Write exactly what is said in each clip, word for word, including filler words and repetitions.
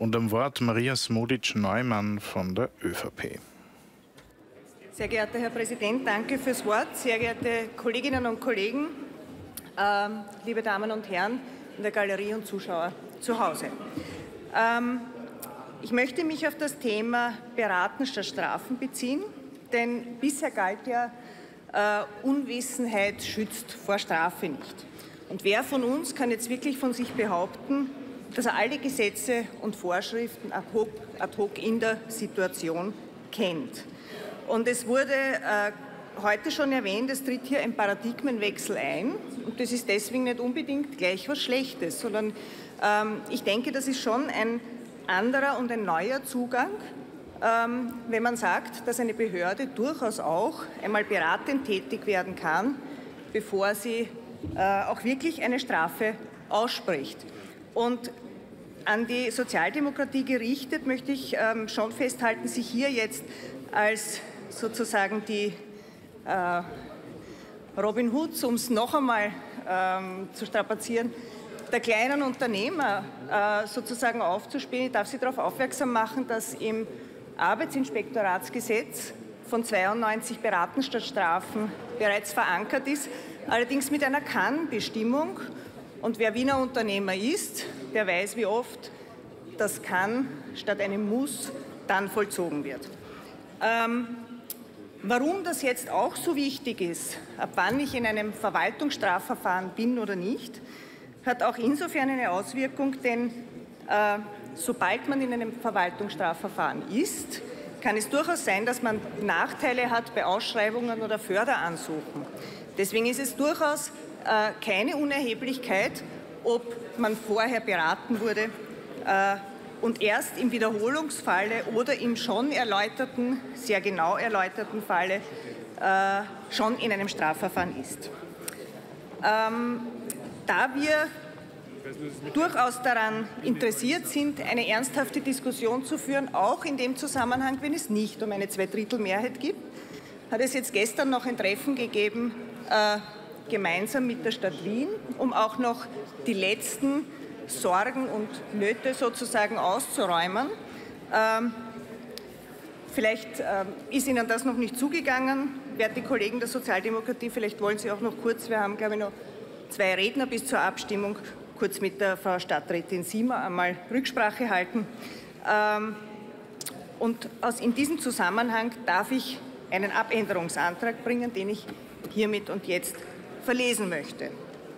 Und am Wort Maria Smodic-Neumann von der ÖVP. Sehr geehrter Herr Präsident, danke fürs Wort. Sehr geehrte Kolleginnen und Kollegen, ähm, liebe Damen und Herren in der Galerie und Zuschauer zu Hause. Ähm, ich möchte mich auf das Thema Beraten statt Strafen beziehen, denn bisher galt ja, äh, Unwissenheit schützt vor Strafe nicht. Und wer von uns kann jetzt wirklich von sich behaupten, dass er alle Gesetze und Vorschriften ad hoc, ad hoc in der Situation kennt? Und es wurde äh, heute schon erwähnt, es tritt hier ein Paradigmenwechsel ein. Und das ist deswegen nicht unbedingt gleich was Schlechtes, sondern ähm, ich denke, das ist schon ein anderer und ein neuer Zugang, ähm, wenn man sagt, dass eine Behörde durchaus auch einmal beratend tätig werden kann, bevor sie äh, auch wirklich eine Strafe ausspricht. Und an die Sozialdemokratie gerichtet möchte ich ähm, schon festhalten, sich hier jetzt als sozusagen die äh, Robin Hoods, um es noch einmal ähm, zu strapazieren, der kleinen Unternehmer äh, sozusagen aufzuspielen. Ich darf Sie darauf aufmerksam machen, dass im Arbeitsinspektoratsgesetz von zweiundneunzig Beraten statt Strafen bereits verankert ist, allerdings mit einer Kann-Bestimmung. Und wer Wiener Unternehmer ist, der weiß, wie oft das Kann statt einem Muss dann vollzogen wird. Ähm, warum das jetzt auch so wichtig ist, ab wann ich in einem Verwaltungsstrafverfahren bin oder nicht, hat auch insofern eine Auswirkung, denn äh, sobald man in einem Verwaltungsstrafverfahren ist, kann es durchaus sein, dass man Nachteile hat bei Ausschreibungen oder Förderansuchen. Deswegen ist es durchaus äh, keine Unerheblichkeit, ob man vorher beraten wurde äh, und erst im Wiederholungsfalle oder im schon erläuterten, sehr genau erläuterten Falle äh, schon in einem Strafverfahren ist. Ähm, da wir durchaus daran interessiert sind, eine ernsthafte Diskussion zu führen, auch in dem Zusammenhang, wenn es nicht um eine Zweidrittelmehrheit geht, hat es jetzt gestern noch ein Treffen gegeben, äh, gemeinsam mit der Stadt Wien, um auch noch die letzten Sorgen und Nöte sozusagen auszuräumen. Ähm, vielleicht ähm, ist Ihnen das noch nicht zugegangen, werte Kollegen der Sozialdemokratie, vielleicht wollen Sie auch noch kurz, wir haben, glaube ich, noch zwei Redner bis zur Abstimmung, kurz mit der Frau Stadträtin Simmer einmal Rücksprache halten. Ähm, und aus, in diesem Zusammenhang darf ich einen Abänderungsantrag bringen, den ich hiermit und jetzt verlesen möchte.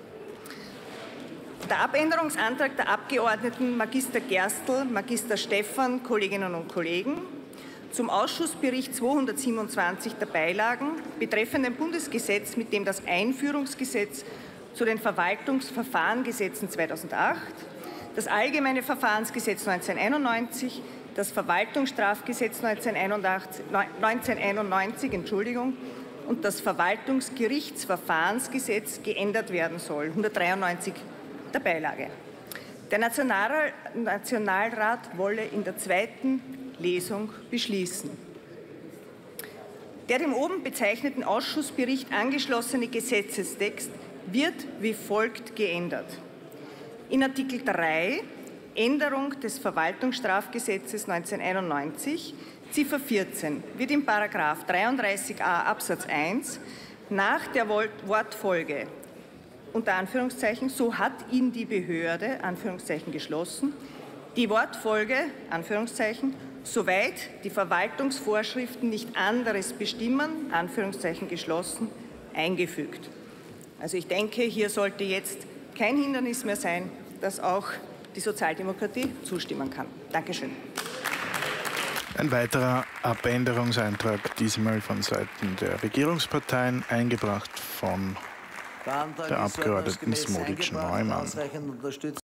Der Abänderungsantrag der Abgeordneten Magister Gerstl, Magister Stephan, Kolleginnen und Kollegen, zum Ausschussbericht zweihundertsiebenundzwanzig der Beilagen betreffend ein Bundesgesetz, mit dem das Einführungsgesetz zu den Verwaltungsverfahrengesetzen zweitausendacht, das Allgemeine Verfahrensgesetz neunzehnhunderteinundneunzig, das Verwaltungsstrafgesetz neunzehnhunderteinundneunzig Entschuldigung, und das Verwaltungsgerichtsverfahrensgesetz geändert werden soll, hundertdreiundneunzig der Beilage. Der Nationalrat wolle in der zweiten Lesung beschließen. Der dem oben bezeichneten Ausschussbericht angeschlossene Gesetzestext wird wie folgt geändert. In Artikel drei, Änderung des Verwaltungsstrafgesetzes neunzehnhunderteinundneunzig, Ziffer vierzehn, wird in Paragraph dreiunddreißig a Absatz eins nach der Wortfolge unter Anführungszeichen, so hat ihn die Behörde, Anführungszeichen geschlossen, die Wortfolge, Anführungszeichen, soweit die Verwaltungsvorschriften nicht anderes bestimmen, Anführungszeichen geschlossen, eingefügt. Also ich denke, hier sollte jetzt kein Hindernis mehr sein, dass auch die Sozialdemokratie zustimmen kann. Dankeschön. Ein weiterer Abänderungsantrag, diesmal von Seiten der Regierungsparteien, eingebracht von der Abgeordneten Smodic-Neumann.